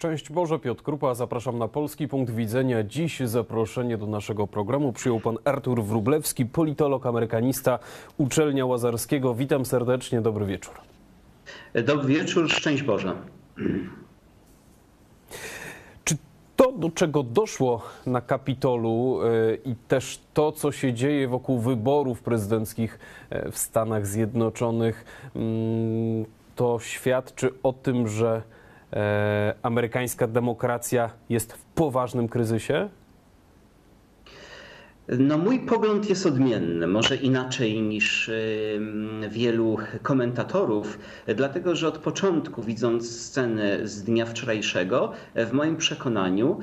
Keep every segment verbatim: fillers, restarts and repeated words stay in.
Szczęść Boże, Piotr Krupa, zapraszam na Polski Punkt Widzenia. Dziś zaproszenie do naszego programu przyjął pan Artur Wróblewski, politolog, amerykanista, Uczelnia Łazarskiego. Witam serdecznie, dobry wieczór. Dobry wieczór, szczęść Boże. Czy to, do czego doszło na Kapitolu yy, i też to, co się dzieje wokół wyborów prezydenckich yy, w Stanach Zjednoczonych, yy, to świadczy o tym, że E, amerykańska demokracja jest w poważnym kryzysie? No, mój pogląd jest odmienny, może inaczej niż wielu komentatorów, dlatego że od początku, widząc sceny z dnia wczorajszego, w moim przekonaniu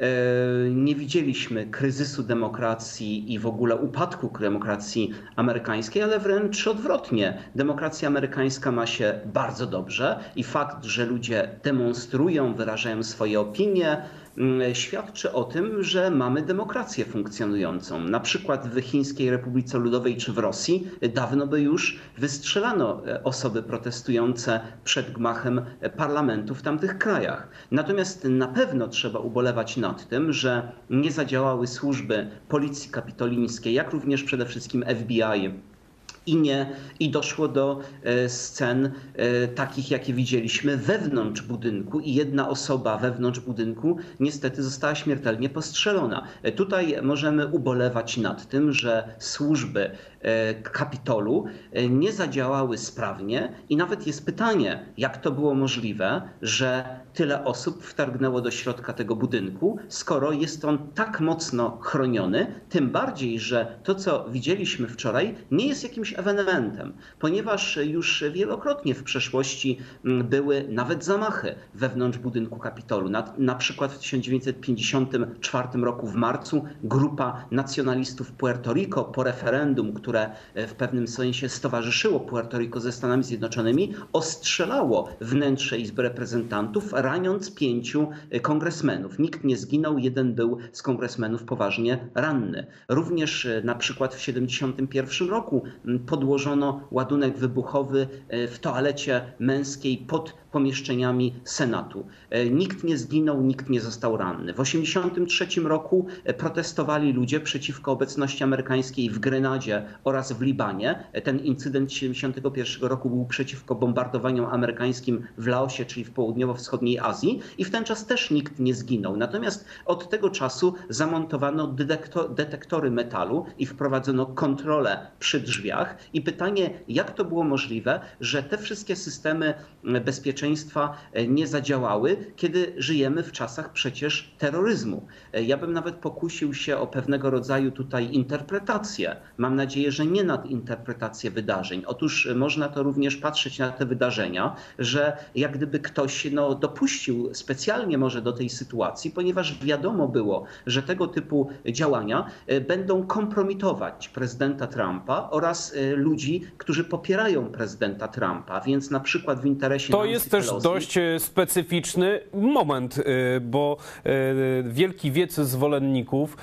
nie widzieliśmy kryzysu demokracji i w ogóle upadku demokracji amerykańskiej, ale wręcz odwrotnie. Demokracja amerykańska ma się bardzo dobrze i fakt, że ludzie demonstrują, wyrażają swoje opinie, świadczy o tym, że mamy demokrację funkcjonującą. Na przykład w Chińskiej Republice Ludowej czy w Rosji dawno by już wystrzelano osoby protestujące przed gmachem parlamentu w tamtych krajach. Natomiast na pewno trzeba ubolewać nad tym, że nie zadziałały służby policji kapitolińskiej, jak również przede wszystkim F B I. I nie, i doszło do e, scen e, takich, jakie widzieliśmy wewnątrz budynku i jedna osoba wewnątrz budynku niestety została śmiertelnie postrzelona. E, tutaj możemy ubolewać nad tym, że służby e, Kapitolu e, nie zadziałały sprawnie i nawet jest pytanie, jak to było możliwe, że tyle osób wtargnęło do środka tego budynku, skoro jest on tak mocno chroniony, tym bardziej, że to, co widzieliśmy wczoraj, nie jest jakimś ewenementem, ponieważ już wielokrotnie w przeszłości były nawet zamachy wewnątrz budynku Kapitolu. Na, na przykład w tysiąc dziewięćset pięćdziesiątym czwartym roku w marcu grupa nacjonalistów Puerto Rico po referendum, które w pewnym sensie stowarzyszyło Puerto Rico ze Stanami Zjednoczonymi, ostrzelało wnętrze Izby Reprezentantów, raniąc pięciu kongresmenów. Nikt nie zginął, jeden był z kongresmenów poważnie ranny. Również na przykład w tysiąc dziewięćset siedemdziesiątym pierwszym roku podłożono ładunek wybuchowy w toalecie męskiej pod pomieszczeniami Senatu. Nikt nie zginął, nikt nie został ranny. W tysiąc dziewięćset osiemdziesiątym trzecim roku protestowali ludzie przeciwko obecności amerykańskiej w Grenadzie oraz w Libanie. Ten incydent tysiąc dziewięćset siedemdziesiątego pierwszego roku był przeciwko bombardowaniom amerykańskim w Laosie, czyli w południowo-wschodniej Azji, i w ten czas też nikt nie zginął. Natomiast od tego czasu zamontowano detektor, detektory metalu i wprowadzono kontrolę przy drzwiach. I pytanie, jak to było możliwe, że te wszystkie systemy bezpieczeństwa nie zadziałały, kiedy żyjemy w czasach przecież terroryzmu. Ja bym nawet pokusił się o pewnego rodzaju tutaj interpretację. Mam nadzieję, że nie nadinterpretację wydarzeń. Otóż można to również patrzeć na te wydarzenia, że jak gdyby ktoś no, dopuścił specjalnie może do tej sytuacji, ponieważ wiadomo było, że tego typu działania będą kompromitować prezydenta Trumpa oraz ludzi, którzy popierają prezydenta Trumpa, więc na przykład w interesie To jest też dość specyficzny moment, bo wielki wiec zwolenników,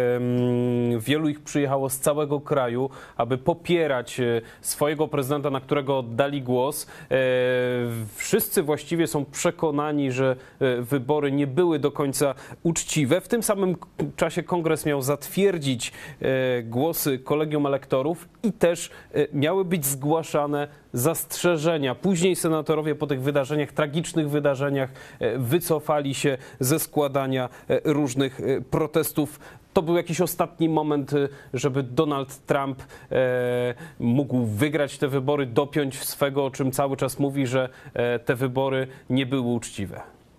wielu ich przyjechało z całego kraju, aby popierać swojego prezydenta, na którego oddali głos. Wszyscy właściwie są przekonani, że wybory nie były do końca uczciwe. W tym samym czasie kongres miał zatwierdzić głosy kolegium elektorów i też miały być zgłaszane zastrzeżenia. Później senatorowie po tych wydarzeniach, tragicznych wydarzeniach, wycofali się ze składania różnych protestów. To był jakiś ostatni moment, żeby Donald Trump mógł wygrać te wybory, dopiąć swego, o czym cały czas mówi, że te wybory nie były uczciwe.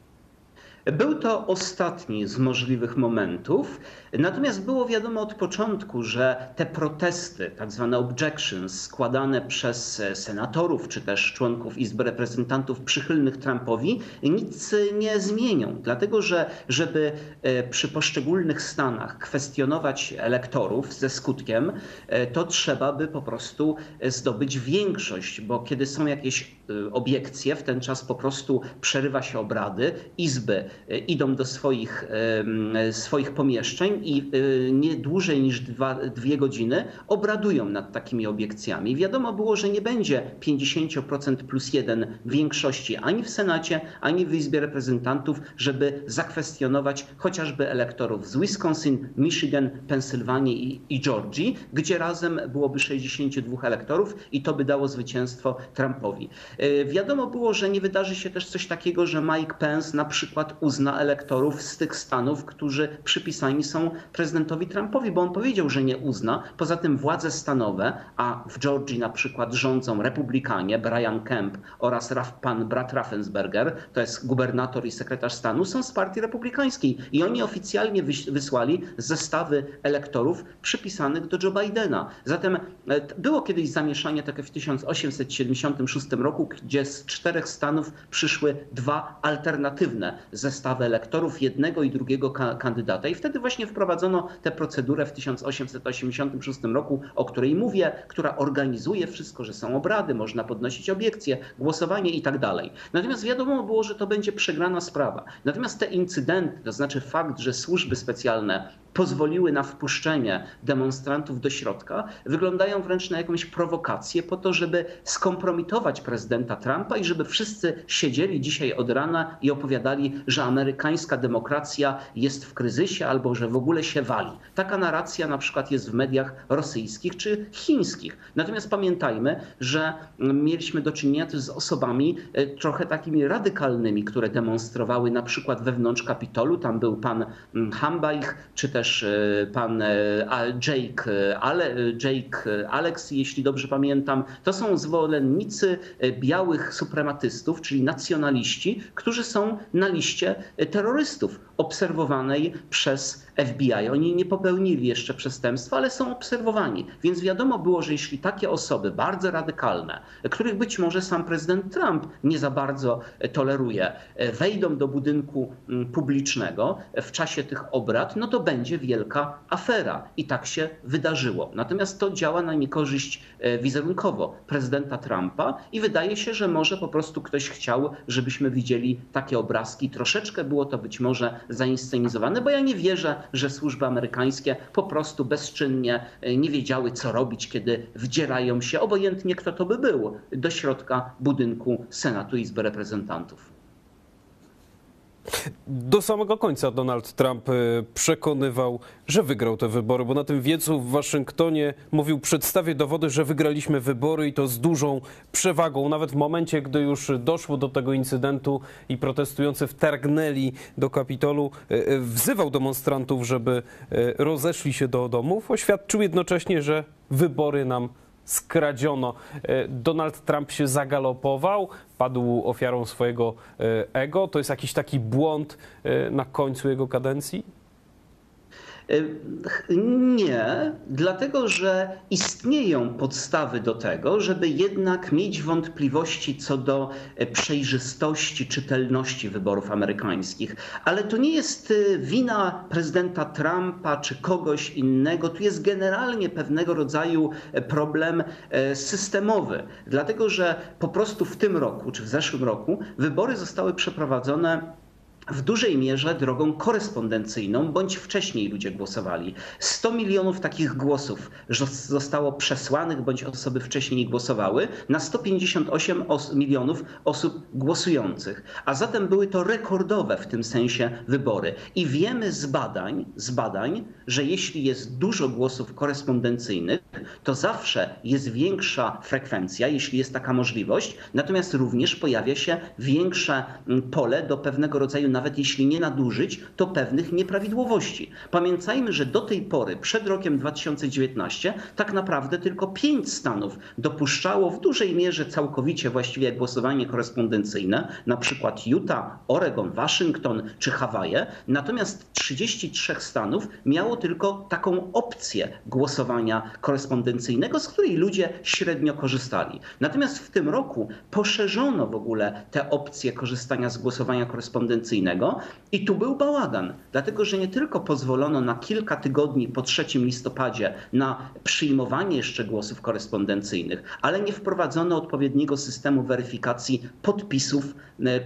Był to ostatni z możliwych momentów, natomiast było wiadomo od początku, że te protesty, tak zwane objections, składane przez senatorów czy też członków Izby Reprezentantów przychylnych Trumpowi, nic nie zmienią. Dlatego, że żeby przy poszczególnych stanach kwestionować elektorów ze skutkiem, to trzeba by po prostu zdobyć większość, bo kiedy są jakieś obiekcje, w ten czas po prostu przerywa się obrady Izby idą do swoich, swoich pomieszczeń i nie dłużej niż dwa, dwie godziny obradują nad takimi obiekcjami. Wiadomo było, że nie będzie pięćdziesiąt procent plus jeden większości ani w Senacie, ani w Izbie Reprezentantów, żeby zakwestionować chociażby elektorów z Wisconsin, Michigan, Pensylwanii i, i Georgii, gdzie razem byłoby sześćdziesięciu dwóch elektorów i to by dało zwycięstwo Trumpowi. Wiadomo było, że nie wydarzy się też coś takiego, że Mike Pence na przykład uzna elektorów z tych stanów, którzy przypisani są prezydentowi Trumpowi, bo on powiedział, że nie uzna. Poza tym władze stanowe, a w Georgii na przykład rządzą republikanie, Brian Kemp oraz Raf, pan brat Raffensperger, to jest gubernator i sekretarz stanu, są z partii republikańskiej i oni oficjalnie wysłali zestawy elektorów przypisanych do Joe Bidena. Zatem było kiedyś zamieszanie takie w tysiąc osiemset siedemdziesiątym szóstym roku, gdzie z czterech stanów przyszły dwa alternatywne zestawy elektorów, jednego i drugiego ka kandydata. I wtedy właśnie wprowadzono tę procedurę w tysiąc osiemset osiemdziesiątym szóstym roku, o której mówię, która organizuje wszystko, że są obrady, można podnosić obiekcje, głosowanie i tak dalej. Natomiast wiadomo było, że to będzie przegrana sprawa. Natomiast te incydenty, to znaczy fakt, że służby specjalne pozwoliły na wpuszczenie demonstrantów do środka, wyglądają wręcz na jakąś prowokację po to, żeby skompromitować prezydenta Trumpa i żeby wszyscy siedzieli dzisiaj od rana i opowiadali, że amerykańska demokracja jest w kryzysie albo że w ogóle się wali. Taka narracja na przykład jest w mediach rosyjskich czy chińskich. Natomiast pamiętajmy, że mieliśmy do czynienia też z osobami trochę takimi radykalnymi, które demonstrowały na przykład wewnątrz Kapitolu. Tam był pan Hambaich, czy też pan Jake, Ale, Jake Alex, jeśli dobrze pamiętam. To są zwolennicy białych suprematystów, czyli nacjonaliści, którzy są na liście terrorystów obserwowanej przez F B I. Oni nie popełnili jeszcze przestępstwa, ale są obserwowani. Więc wiadomo było, że jeśli takie osoby bardzo radykalne, których być może sam prezydent Trump nie za bardzo toleruje, wejdą do budynku publicznego w czasie tych obrad, no to będzie wielka afera. I tak się wydarzyło. Natomiast to działa na niekorzyść wizerunkowo prezydenta Trumpa i wydaje się, że może po prostu ktoś chciał, żebyśmy widzieli takie obrazki. Troszeczkę było to być może zainscenizowane, bo ja nie wierzę, że służby amerykańskie po prostu bezczynnie nie wiedziały, co robić, kiedy wdzierają się, obojętnie kto to by był, do środka budynku Senatu i Izby Reprezentantów. Do samego końca Donald Trump przekonywał, że wygrał te wybory, bo na tym wiecu w Waszyngtonie mówił: przedstawię dowody, że wygraliśmy wybory i to z dużą przewagą. Nawet w momencie, gdy już doszło do tego incydentu i protestujący wtargnęli do Kapitolu, wzywał demonstrantów, żeby rozeszli się do domów. Oświadczył jednocześnie, że wybory nam skradziono. Donald Trump się zagalopował, padł ofiarą swojego ego. To jest jakiś taki błąd na końcu jego kadencji? Nie, dlatego że istnieją podstawy do tego, żeby jednak mieć wątpliwości co do przejrzystości, czytelności wyborów amerykańskich. Ale to nie jest wina prezydenta Trumpa czy kogoś innego. Tu jest generalnie pewnego rodzaju problem systemowy. Dlatego że po prostu w tym roku czy w zeszłym roku wybory zostały przeprowadzone w dużej mierze drogą korespondencyjną, bądź wcześniej ludzie głosowali. sto milionów takich głosów zostało przesłanych, bądź osoby wcześniej głosowały, na sto pięćdziesiąt osiem os milionów osób głosujących. A zatem były to rekordowe w tym sensie wybory. I wiemy z badań, z badań, że jeśli jest dużo głosów korespondencyjnych, to zawsze jest większa frekwencja, jeśli jest taka możliwość, natomiast również pojawia się większe pole do pewnego rodzaju, nawet jeśli nie nadużyć, to pewnych nieprawidłowości. Pamiętajmy, że do tej pory, przed rokiem dwa tysiące dziewiętnastym, tak naprawdę tylko pięć stanów dopuszczało w dużej mierze całkowicie właściwie głosowanie korespondencyjne, na przykład Utah, Oregon, Waszyngton czy Hawaje. Natomiast trzydzieści trzy stanów miało tylko taką opcję głosowania korespondencyjnego, z której ludzie średnio korzystali. Natomiast w tym roku poszerzono w ogóle te opcje korzystania z głosowania korespondencyjnego i tu był bałagan, dlatego że nie tylko pozwolono na kilka tygodni po trzecim listopadzie na przyjmowanie jeszcze głosów korespondencyjnych, ale nie wprowadzono odpowiedniego systemu weryfikacji podpisów,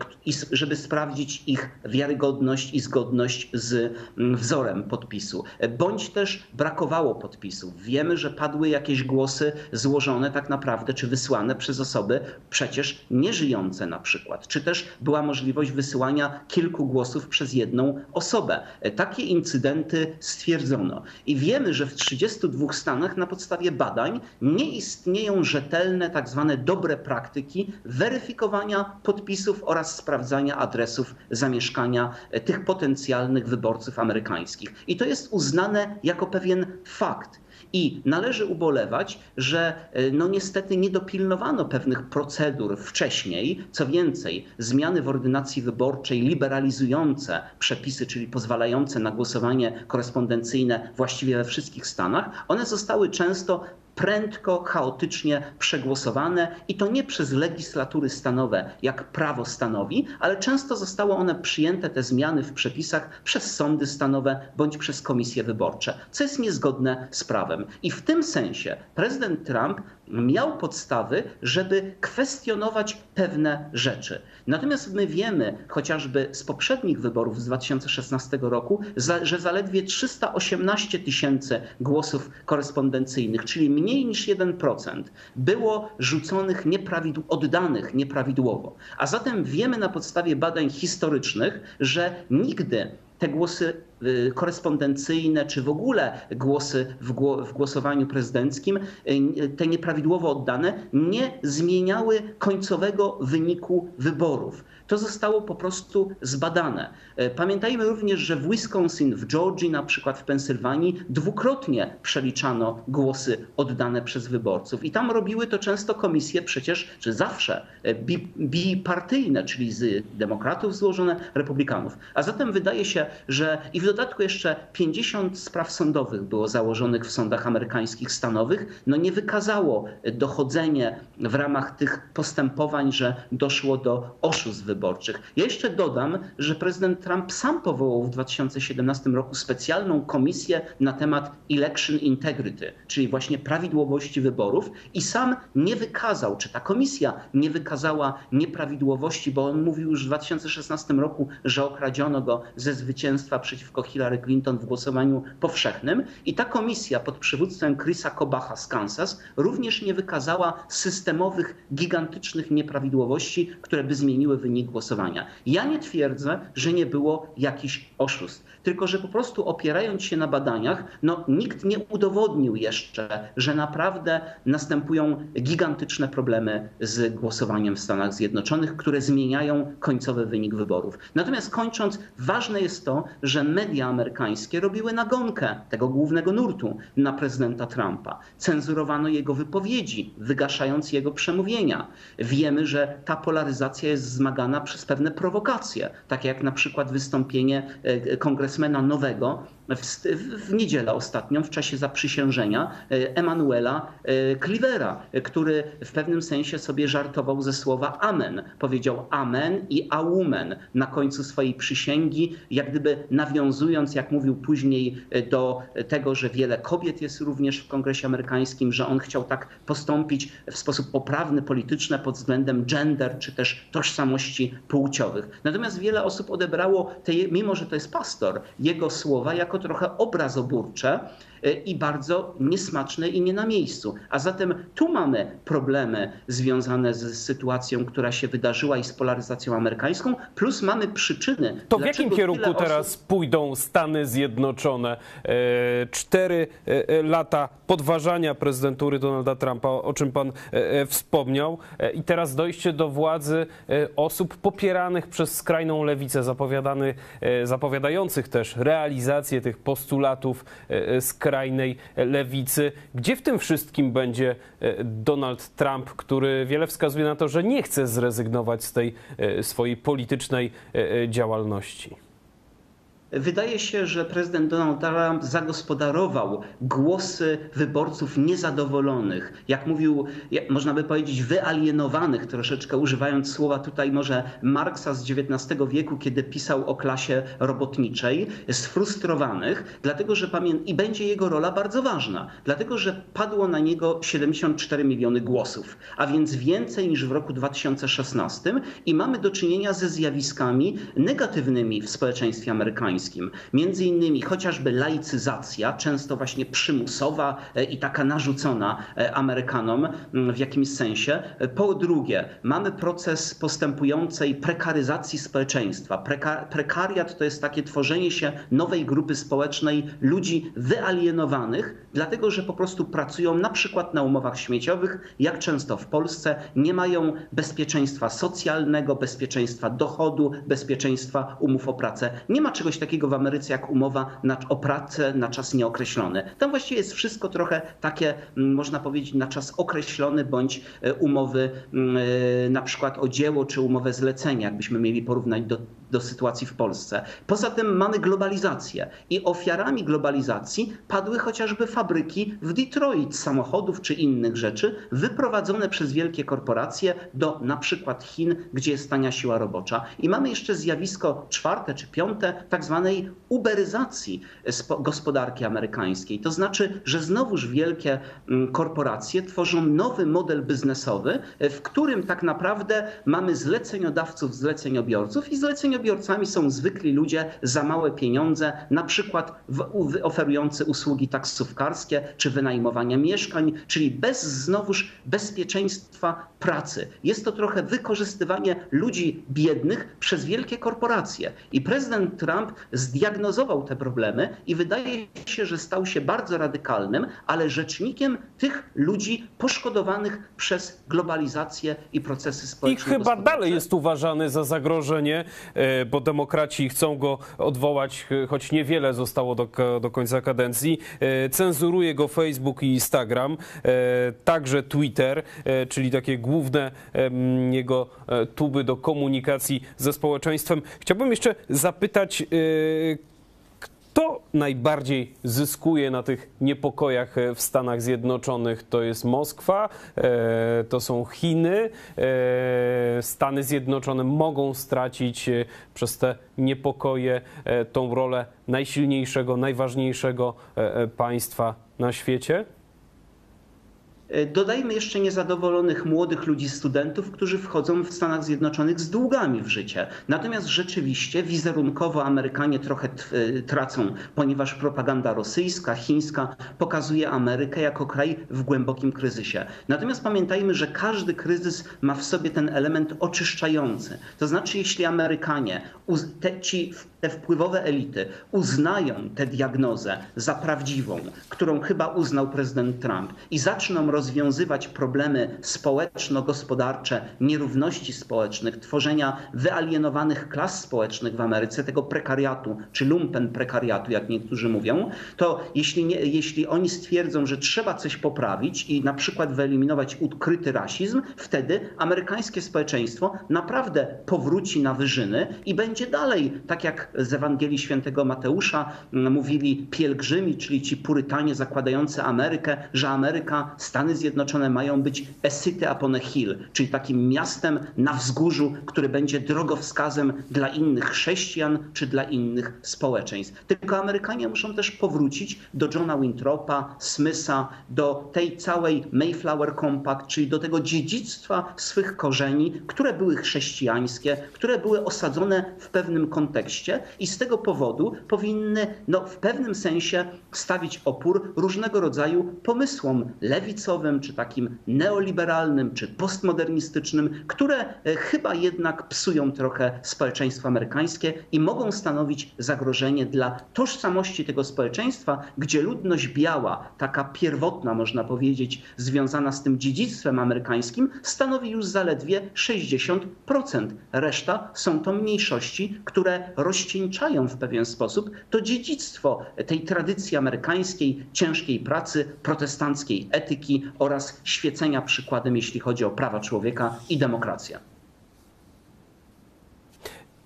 żeby sprawdzić ich wiarygodność i zgodność z wzorem podpisu. Bądź też brakowało podpisów. Wiemy, że padły jakieś głosy złożone tak naprawdę, czy wysłane przez osoby przecież nieżyjące na przykład, czy też była możliwość wysyłania kilku głosów przez jedną osobę. Takie incydenty stwierdzono. I wiemy, że w trzydziestu dwóch stanach na podstawie badań nie istnieją rzetelne, tak zwane dobre praktyki weryfikowania podpisów oraz sprawdzania adresów zamieszkania tych potencjalnych wyborców amerykańskich. I to jest uznane jako pewien fakt. I należy ubolewać, że no niestety nie dopilnowano pewnych procedur wcześniej. Co więcej, zmiany w ordynacji wyborczej liberalizujące przepisy, czyli pozwalające na głosowanie korespondencyjne właściwie we wszystkich stanach, one zostały często prędko, chaotycznie przegłosowane i to nie przez legislatury stanowe, jak prawo stanowi, ale często zostały one przyjęte, te zmiany w przepisach, przez sądy stanowe bądź przez komisje wyborcze, co jest niezgodne z prawem. I w tym sensie prezydent Trump miał podstawy, żeby kwestionować pewne rzeczy. Natomiast my wiemy, chociażby z poprzednich wyborów z dwa tysiące szesnastego roku, że zaledwie trzysta osiemnaście tysięcy głosów korespondencyjnych, czyli mniej niż jeden procent, było rzuconych, nieprawidł- oddanych nieprawidłowo. A zatem wiemy na podstawie badań historycznych, że nigdy te głosy korespondencyjne, czy w ogóle głosy w, gło- w głosowaniu prezydenckim, te nieprawidłowo oddane, nie zmieniały końcowego wyniku wyborów. To zostało po prostu zbadane. Pamiętajmy również, że w Wisconsin, w Georgii, na przykład w Pensylwanii dwukrotnie przeliczano głosy oddane przez wyborców. I tam robiły to często komisje przecież, czy zawsze, bi- bipartyjne, czyli z demokratów złożone, republikanów. A zatem wydaje się, że i w dodatku jeszcze pięćdziesiąt spraw sądowych było założonych w sądach amerykańskich stanowych, no nie wykazało dochodzenie w ramach tych postępowań, że doszło do oszustw wyborczych. Ja jeszcze dodam, że prezydent Trump sam powołał w dwa tysiące siedemnastym roku specjalną komisję na temat election integrity, czyli właśnie prawidłowości wyborów i sam nie wykazał, czy ta komisja nie wykazała nieprawidłowości, bo on mówił już w dwa tysiące szesnastym roku, że okradziono go ze zwycięstwa przeciwko Hillary Clinton w głosowaniu powszechnym i ta komisja pod przywództwem Chrisa Kobacha z Kansas również nie wykazała systemowych, gigantycznych nieprawidłowości, które by zmieniły wynik głosowania. Ja nie twierdzę, że nie było jakichś oszustw, tylko że po prostu opierając się na badaniach, no nikt nie udowodnił jeszcze, że naprawdę następują gigantyczne problemy z głosowaniem w Stanach Zjednoczonych, które zmieniają końcowy wynik wyborów. Natomiast kończąc, ważne jest to, że media amerykańskie robiły nagonkę tego głównego nurtu na prezydenta Trumpa. Cenzurowano jego wypowiedzi, wygaszając jego przemówienia. Wiemy, że ta polaryzacja jest zmagana przez pewne prowokacje, takie jak na przykład wystąpienie kongresmena nowego w, w niedzielę ostatnią w czasie zaprzysiężenia Emanuela Cleavera, który w pewnym sensie sobie żartował ze słowa amen. Powiedział amen i aumen na końcu swojej przysięgi, jak gdyby nawiązując, jak mówił później, do tego, że wiele kobiet jest również w Kongresie amerykańskim, że on chciał tak postąpić w sposób poprawny, polityczny pod względem gender czy też tożsamości płciowych. Natomiast wiele osób odebrało, te, mimo że to jest pastor, jego słowa jako trochę obrazoburcze i bardzo niesmaczne i nie na miejscu. A zatem tu mamy problemy związane z sytuacją, która się wydarzyła i z polaryzacją amerykańską, plus mamy przyczyny. To w jakim kierunku teraz osób... pójdą Stany Zjednoczone? Cztery lata podważania prezydentury Donalda Trumpa, o czym pan wspomniał, i teraz dojście do władzy osób popieranych przez skrajną lewicę, zapowiadających też realizację tych postulatów skrajnej lewicy. Gdzie w tym wszystkim będzie Donald Trump, który wiele wskazuje na to, że nie chce zrezygnować z tej swojej politycznej działalności? Wydaje się, że prezydent Donald Trump zagospodarował głosy wyborców niezadowolonych, jak mówił, jak można by powiedzieć, wyalienowanych, troszeczkę używając słowa tutaj może Marksa z dziewiętnastego wieku, kiedy pisał o klasie robotniczej, sfrustrowanych, dlatego że pamię- i będzie jego rola bardzo ważna, dlatego że padło na niego siedemdziesiąt cztery miliony głosów, a więc więcej niż w roku dwa tysiące szesnastym i mamy do czynienia ze zjawiskami negatywnymi w społeczeństwie amerykańskim. Między innymi chociażby laicyzacja, często właśnie przymusowa i taka narzucona Amerykanom w jakimś sensie. Po drugie, mamy proces postępującej prekaryzacji społeczeństwa. Preka- prekariat to jest takie tworzenie się nowej grupy społecznej ludzi wyalienowanych, dlatego że po prostu pracują na przykład na umowach śmieciowych, jak często w Polsce, nie mają bezpieczeństwa socjalnego, bezpieczeństwa dochodu, bezpieczeństwa umów o pracę. Nie ma czegoś takiego w Ameryce jak umowa na, o pracę na czas nieokreślony. Tam właściwie jest wszystko trochę takie, można powiedzieć, na czas określony bądź umowy na przykład o dzieło czy umowę zlecenia, jakbyśmy mieli porównać do, do sytuacji w Polsce. Poza tym mamy globalizację i ofiarami globalizacji padły chociażby fabryki w Detroit samochodów czy innych rzeczy wyprowadzone przez wielkie korporacje do na przykład Chin, gdzie jest tania siła robocza. I mamy jeszcze zjawisko czwarte czy piąte, tak zwanej uberyzacji gospodarki amerykańskiej. To znaczy, że znowuż wielkie korporacje tworzą nowy model biznesowy, w którym tak naprawdę mamy zleceniodawców, zleceniobiorców i zleceniobiorcami są zwykli ludzie za małe pieniądze, na przykład oferujący usługi taksówkarskie czy wynajmowania mieszkań, czyli bez znowuż bezpieczeństwa pracy. Jest to trochę wykorzystywanie ludzi biednych przez wielkie korporacje. I prezydent Trump zdiagnozował te problemy i wydaje się, że stał się bardzo radykalnym, ale rzecznikiem tych ludzi poszkodowanych przez globalizację i procesy społeczne. I chyba dalej jest uważany za zagrożenie, bo demokraci chcą go odwołać, choć niewiele zostało do, do końca kadencji. Cenzuruje go Facebook i Instagram, także Twitter, czyli takie główne jego tuby do komunikacji ze społeczeństwem. Chciałbym jeszcze zapytać, kto najbardziej zyskuje na tych niepokojach w Stanach Zjednoczonych? To jest Moskwa, to są Chiny. Stany Zjednoczone mogą stracić przez te niepokoje tą rolę najsilniejszego, najważniejszego państwa na świecie? Dodajmy jeszcze niezadowolonych młodych ludzi, studentów, którzy wchodzą w Stanach Zjednoczonych z długami w życie. Natomiast rzeczywiście wizerunkowo Amerykanie trochę tracą, ponieważ propaganda rosyjska, chińska pokazuje Amerykę jako kraj w głębokim kryzysie. Natomiast pamiętajmy, że każdy kryzys ma w sobie ten element oczyszczający. To znaczy, jeśli Amerykanie, te, ci, te wpływowe elity uznają tę diagnozę za prawdziwą, którą chyba uznał prezydent Trump i zaczną rozwiązywać problemy społeczno-gospodarcze, nierówności społecznych, tworzenia wyalienowanych klas społecznych w Ameryce, tego prekariatu, czy lumpen prekariatu, jak niektórzy mówią, to jeśli, nie, jeśli oni stwierdzą, że trzeba coś poprawić i na przykład wyeliminować ukryty rasizm, wtedy amerykańskie społeczeństwo naprawdę powróci na wyżyny i będzie dalej, tak jak z Ewangelii Świętego Mateusza mówili pielgrzymi, czyli ci purytanie zakładający Amerykę, że Ameryka, Stany Zjednoczone mają być a city upon a hill, czyli takim miastem na wzgórzu, który będzie drogowskazem dla innych chrześcijan czy dla innych społeczeństw. Tylko Amerykanie muszą też powrócić do Johna Winthropa, Smitha, do tej całej Mayflower Compact, czyli do tego dziedzictwa swych korzeni, które były chrześcijańskie, które były osadzone w pewnym kontekście i z tego powodu powinny no, w pewnym sensie stawić opór różnego rodzaju pomysłom lewicowym, czy takim neoliberalnym, czy postmodernistycznym, które chyba jednak psują trochę społeczeństwo amerykańskie i mogą stanowić zagrożenie dla tożsamości tego społeczeństwa, gdzie ludność biała, taka pierwotna można powiedzieć, związana z tym dziedzictwem amerykańskim, stanowi już zaledwie sześćdziesiąt procent. Reszta są to mniejszości, które rozcieńczają w pewien sposób to dziedzictwo tej tradycji amerykańskiej, ciężkiej pracy, protestanckiej etyki oraz świecenia przykładem, jeśli chodzi o prawa człowieka i demokrację.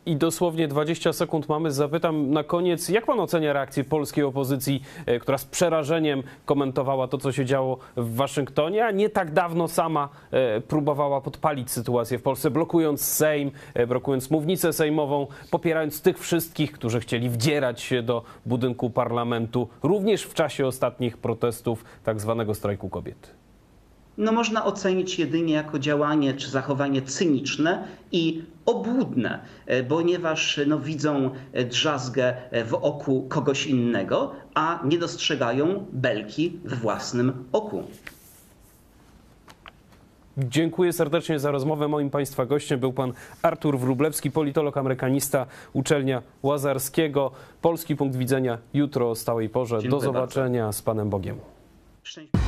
I dosłownie dwadzieścia sekund mamy. Zapytam na koniec, jak pan ocenia reakcję polskiej opozycji, która z przerażeniem komentowała to, co się działo w Waszyngtonie, a nie tak dawno sama próbowała podpalić sytuację w Polsce, blokując Sejm, blokując mównicę sejmową, popierając tych wszystkich, którzy chcieli wdzierać się do budynku parlamentu, również w czasie ostatnich protestów tak zwanego strajku kobiet? No można ocenić jedynie jako działanie czy zachowanie cyniczne i obłudne, ponieważ no, widzą drzazgę w oku kogoś innego, a nie dostrzegają belki we własnym oku. Dziękuję serdecznie za rozmowę. Moim Państwa gościem był pan Artur Wróblewski, politolog, amerykanista, Uczelnia Łazarskiego. Polski punkt widzenia jutro o stałej porze. Dziękuję Do zobaczenia bardzo. z Panem Bogiem. Szczęść